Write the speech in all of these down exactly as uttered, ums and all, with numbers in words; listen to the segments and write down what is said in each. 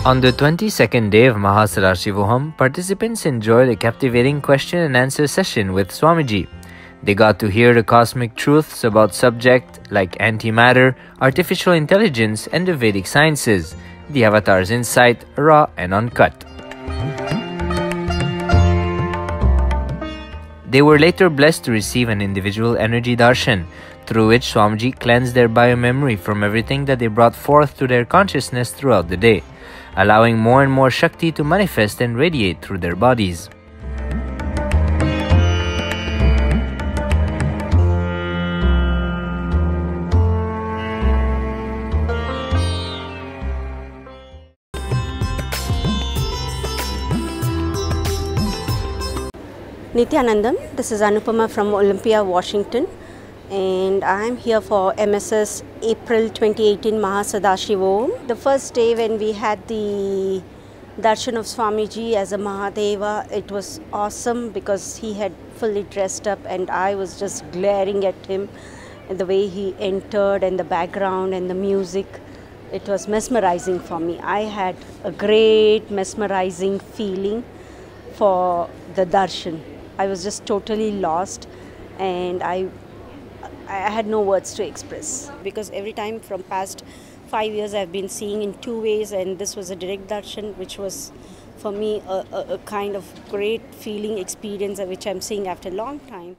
On the twenty-second day of Mahasadashivoham, participants enjoyed a captivating question and answer session with Swamiji. They got to hear the cosmic truths about subjects like antimatter, artificial intelligence, and the Vedic sciences. The Avatar's insight, raw and uncut. They were later blessed to receive an individual energy darshan, through which Swamiji cleansed their biomemory from everything that they brought forth to their consciousness throughout the day, allowing more and more Shakti to manifest and radiate through their bodies. Nityanandam, this is Anupama from Olympia, Washington, and I am here for M S S April twenty eighteen Mahasadashivoham. The first day when we had the darshan of Swamiji as a Mahadeva, it was awesome because he had fully dressed up and I was just glaring at him and the way he entered and the background and the music. It was mesmerizing for me. I had a great mesmerizing feeling for the darshan. I was just totally lost and I I had no words to express, because every time from past five years I've been seeing in two ways, and this was a direct darshan, which was for me a, a, a kind of great feeling experience which I'm seeing after a long time.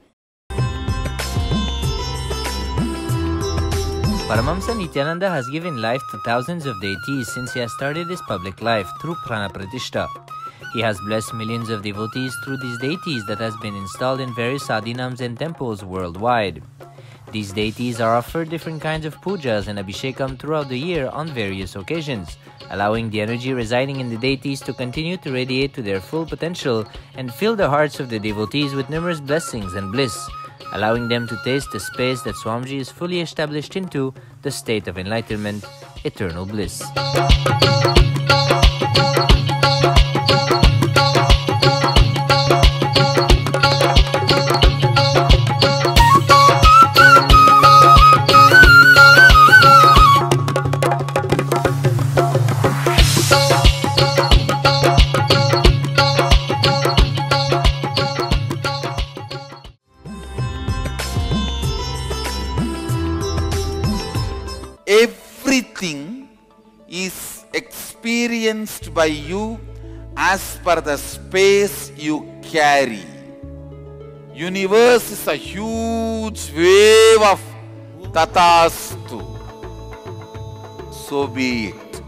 Paramahamsa Nityananda has given life to thousands of deities since he has started his public life through Prana Pratishtha. He has blessed millions of devotees through these deities that has been installed in various sadhinams and temples worldwide. These deities are offered different kinds of pujas and abhishekam throughout the year on various occasions, allowing the energy residing in the deities to continue to radiate to their full potential and fill the hearts of the devotees with numerous blessings and bliss, allowing them to taste the space that Swamiji is fully established into, the state of enlightenment, eternal bliss. Everything is experienced by you as per the space you carry. Universe is a huge wave of Tathastu. So be it.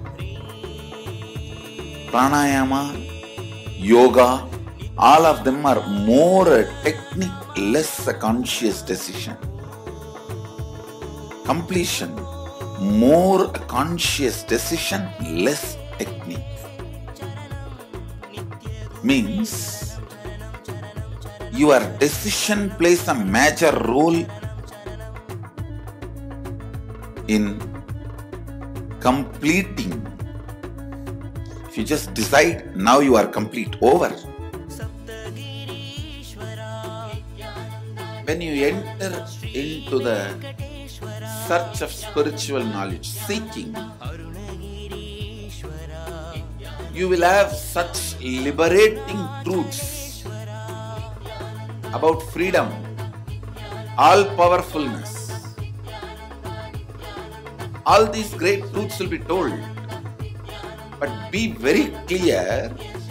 Pranayama, yoga, all of them are more a technique, less a conscious decision. Completion, more a conscious decision, less technique. Means your decision plays a major role in completing. If you just decide, now you are complete, over. When you enter into the search of spiritual knowledge, seeking, you will have such liberating truths about freedom, all-powerfulness. All these great truths will be told, but be very clear,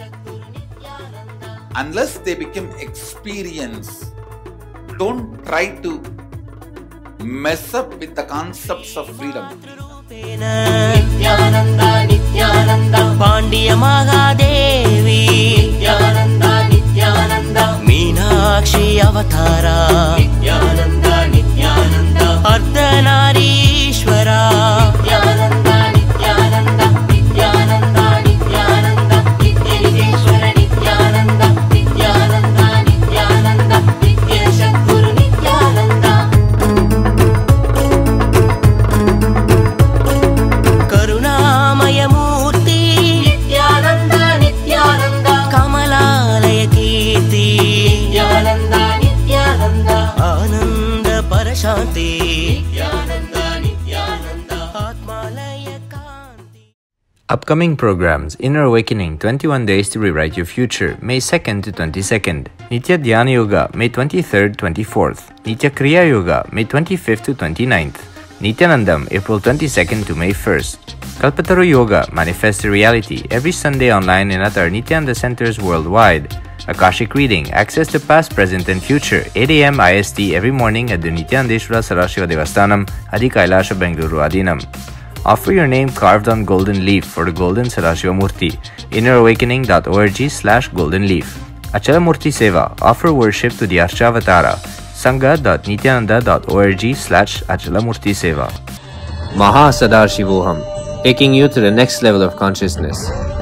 unless they become experience, don't try to mess up with the concepts of freedom. Nityananda, Nityananda, Pandiya Mahadevi, Nityananda, Nityananda, Meenakshi Avatara, Nityananda, Nityananda, Ardhanarishwara, Nityananda, Nityananda, Nityananda, Nityananda, Nityaneshwara, Nityananda, Nityananda, Nityananda, Nityashakguru, Nityananda. Shanti Nityananda, Nityananda, Atmalaya Kanti. Upcoming programs: Inner Awakening, twenty-one Days to Rewrite Your Future, May second to twenty-second. Nitya Dhyana Yoga, May twenty-third to twenty-fourth. Nitya Kriya Yoga, May twenty-fifth to twenty-ninth. Nityanandam, April twenty-second to May first. Kalpataru Yoga, Manifest a Reality, every Sunday online and at our Nityananda centers worldwide. Akashic Reading, access to past, present and future, eight a m I S T every morning at the Nityanandeshwara Sadashiva Devasthanam, Adi Kailasha, Bengaluru Adinam. Offer your name carved on golden leaf for the Golden Sadashiva Murti. inner awakening dot org slash golden leaf. Achala Murti Seva, offer worship to the Archavatara. sangha dot nityananda dot org slash Achala Murti Seva. Maha Sadashivoham, taking you to the next level of consciousness.